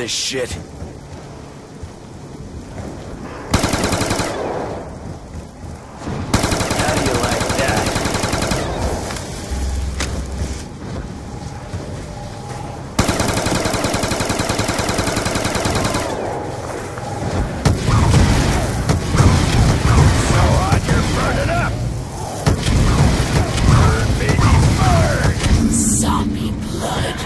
this shit. How do you like that? So hot you're burning up! Burn, baby, burn! Zombie blood.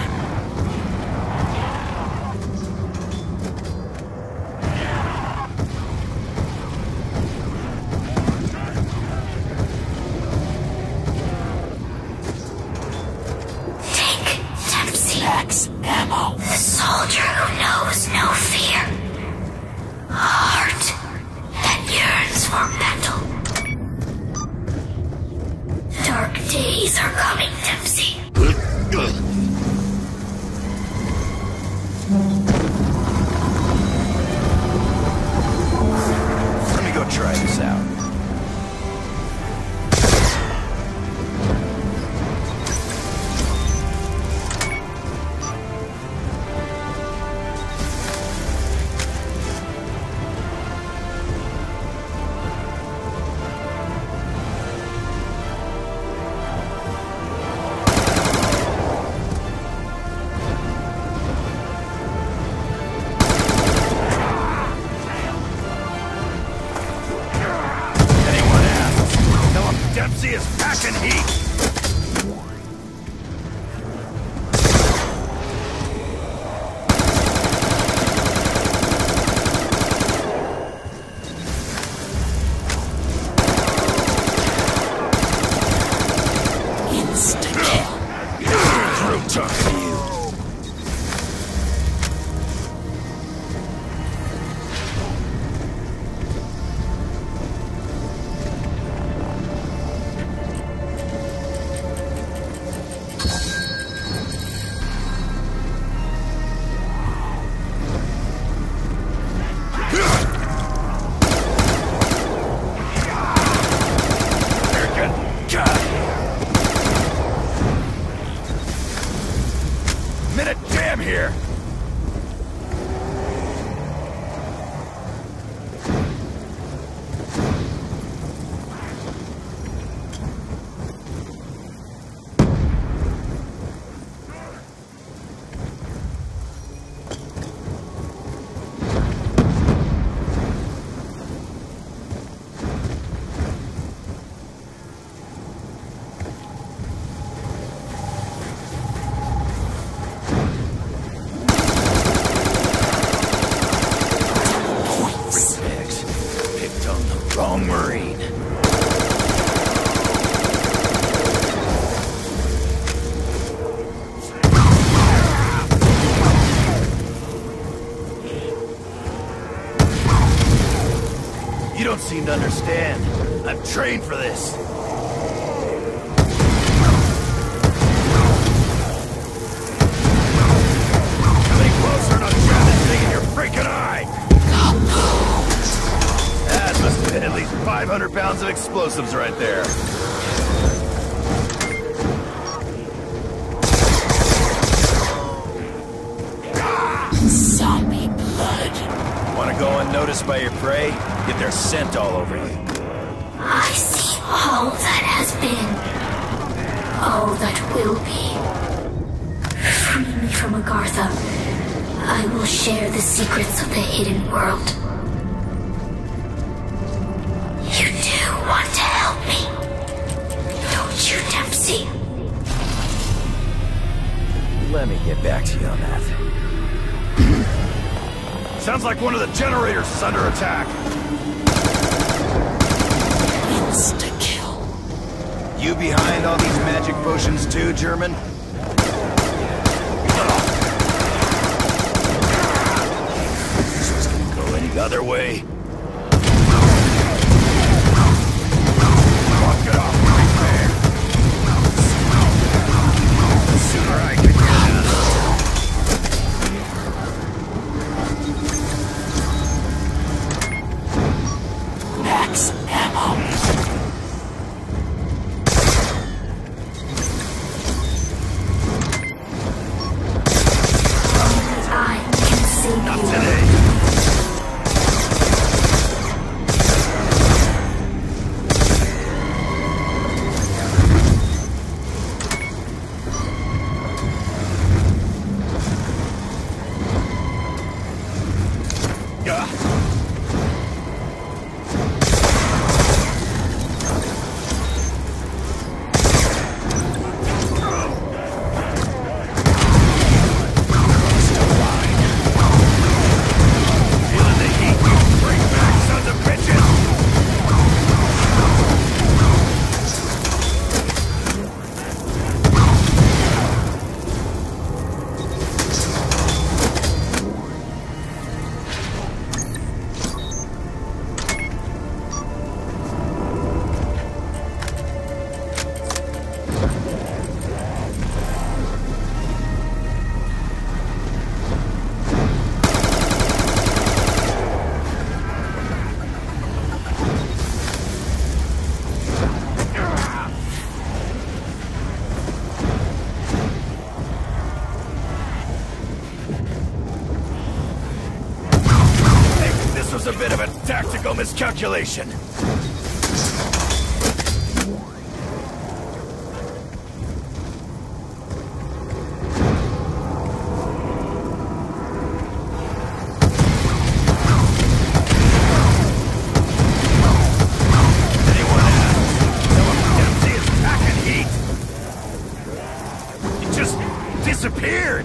Take Dempsey. Max ammo. The soldier who knows no fear. A heart that yearns for battle. Dark days are coming, Dempsey. Let me go try this out. Anyone asks, tell him Dempsey is packing heat. Insta-kill. Through talk to you. Minute jam here. Picked on the wrong Marine. You don't seem to understand. I'm trained for this. Coming closer and I'll jam this thing in your freaking eye! That must have been at least 500 pounds of explosives right there. Zombie blood. Want to go unnoticed by your prey? Get their scent all over you. I see all that has been. All that will be. Free me from Agartha. I will share the secrets of the hidden world. You do want to help me, don't you, Dempsey? Let me get back to you on that. Sounds like one of the generators is under attack. Insta-kill. You behind all these magic potions too, German? This was gonna go any other way. Walk it off right there. The sooner I can get out of Max ammo. I can see miscalculation. Anyone ask? Tell him Dempsey is packing heat. He just disappeared.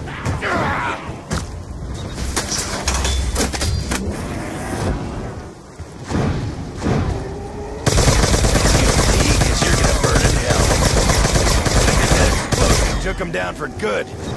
Took him down for good.